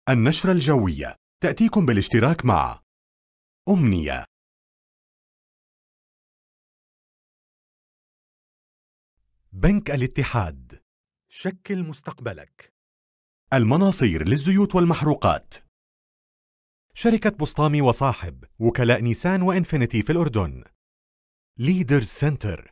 النشرة الجوية تأتيكم بالاشتراك مع أمنية. بنك الاتحاد، شكل مستقبلك. المناصير للزيوت والمحروقات. شركة بسطامي وصاحب، وكلاء نيسان وإنفينيتي في الأردن. ليدرز سنتر.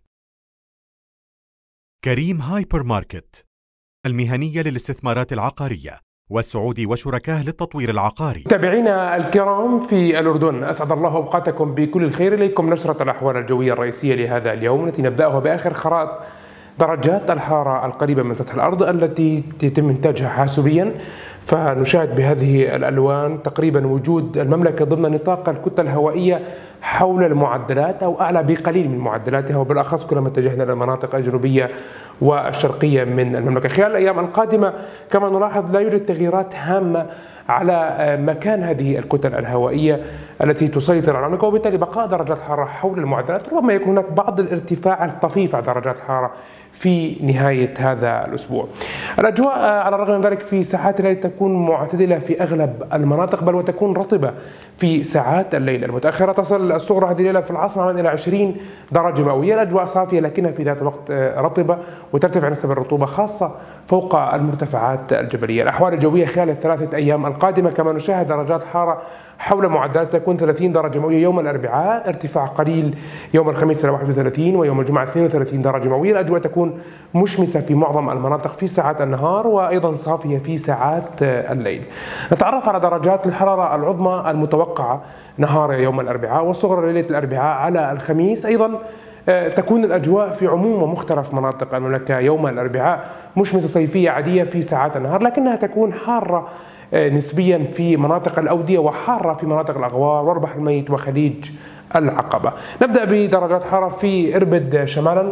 كريم هايبر ماركت، المهنية للاستثمارات العقارية، والسعودي وشركاه للتطوير العقاري. متابعينا الكرام في الأردن، أسعد الله أوقاتكم بكل الخير. إليكم نشرة الأحوال الجوية الرئيسية لهذا اليوم، التي نبدأها بآخر خرائط درجات الحرارة القريبة من سطح الأرض التي يتم إنتاجها حاسوبيا. فنشاهد بهذه الألوان تقريبا وجود المملكة ضمن نطاق الكتلة الهوائية حول المعدلات أو أعلى بقليل من معدلاتها، وبالأخص كلما اتجهنا إلى المناطق الجنوبية والشرقية من المملكة. خلال الأيام القادمة كما نلاحظ لا يوجد تغييرات هامة على مكان هذه الكتل الهوائية التي تسيطر على المملكة، وبالتالي بقاء درجات الحرارة حول المعدلات. ربما يكون هناك بعض الارتفاع الطفيف على درجات الحرارة في نهاية هذا الأسبوع. الأجواء على الرغم من ذلك في ساعات الليل تكون معتدلة في أغلب المناطق، بل وتكون رطبة في ساعات الليل المتأخرة. تصل الصغرى هذه الليلة في العاصمة إلى 20 درجة مئوية. الأجواء صافية لكنها في ذات الوقت رطبة، وترتفع نسب الرطوبة خاصة فوق المرتفعات الجبلية. الأحوال الجوية خلال الثلاثة أيام القادمة كما نشاهد درجات الحرارة حول معدلات تكون 30 درجة مئوية يوم الأربعاء، ارتفاع قليل يوم الخميس إلى 31، ويوم الجمعة 32 درجة مئوية. الأجواء تكون مشمسة في معظم المناطق في ساعات النهار، وأيضا صافية في ساعات الليل. نتعرف على درجات الحرارة العظمى المتوقعة نهار يوم الأربعاء والصغرى ليلة الأربعاء. على الخميس أيضا تكون الأجواء في عموم ومختلف مناطق المملكة يوم الأربعاء مشمسة صيفية عادية في ساعات النهار، لكنها تكون حارة نسبيا في مناطق الأودية وحارة في مناطق الأغوار والبحر الميت وخليج العقبة. نبدأ بدرجات حرارة في إربد شمالا،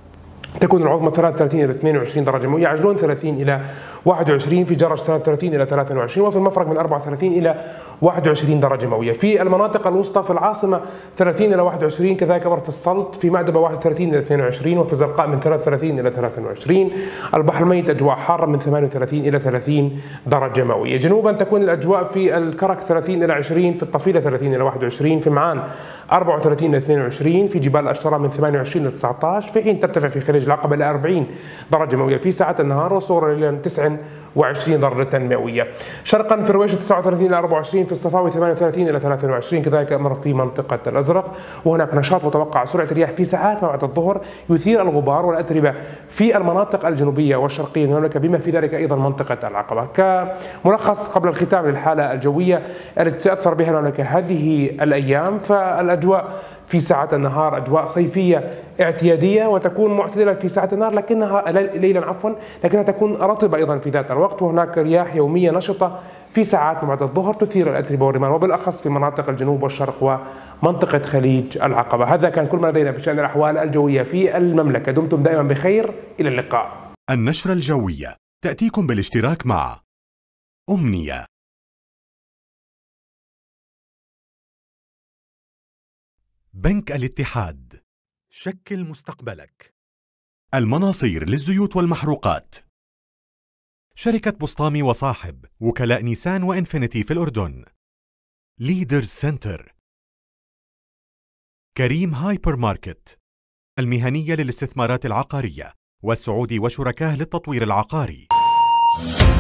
تكون العظمى 33 إلى 22 درجة مئوية، عجلون 30 إلى 21، في جرش 33 إلى 23، وفي المفرق من 34 إلى 21 درجة مئوية. في المناطق الوسطى في العاصمة 30 إلى 21، كذلك في السلط في مأدبة 31 إلى 22، وفي الزرقاء من 33 إلى 23. البحر الميت أجواء حارة من 38 إلى 30 درجة مئوية. جنوبا تكون الأجواء في الكرك 30 إلى 20، في الطفيلة 30 إلى 21، في معان 34 إلى 22، في جبال الأشتراء من 28 إلى 19، في حين ترتفع في خليج العقبة إلى 40 درجة مئوية في ساعات النهار، والصغرى إلى 29 درجة مئوية. شرقا في رويشة 39 إلى 24، في الصفاوي 38 إلى 23، كذلك الأمر في منطقة الأزرق. وهناك نشاط متوقع سرعة الرياح في ساعات ما بعد الظهر يثير الغبار والأتربة في المناطق الجنوبية والشرقية من المملكة، بما في ذلك أيضا منطقة العقبة. كملخص قبل الختام للحالة الجوية التي تتأثر بها المملكة هذه الأيام، فالأجواء في ساعات النهار أجواء صيفية اعتيادية، وتكون معتدلة في ساعات النهار لكنها ليلا لكنها تكون رطبة أيضا في ذات الوقت. وهناك رياح يومية نشطة في ساعات بعد الظهر تثير الأتربة والرمال، وبالأخص في مناطق الجنوب والشرق ومنطقة خليج العقبة. هذا كان كل ما لدينا بشأن الأحوال الجوية في المملكة. دمتم دائما بخير، إلى اللقاء. النشرة الجوية تأتيكم بالاشتراك مع أمنية. بنك الاتحاد، شكل مستقبلك. المناصير للزيوت والمحروقات. شركة بسطامي وصاحب، وكلاء نيسان وإنفينيتي في الأردن. ليدرز سنتر. كريم هايبر ماركت، المهنية للاستثمارات العقارية، والسعودي وشركاه للتطوير العقاري.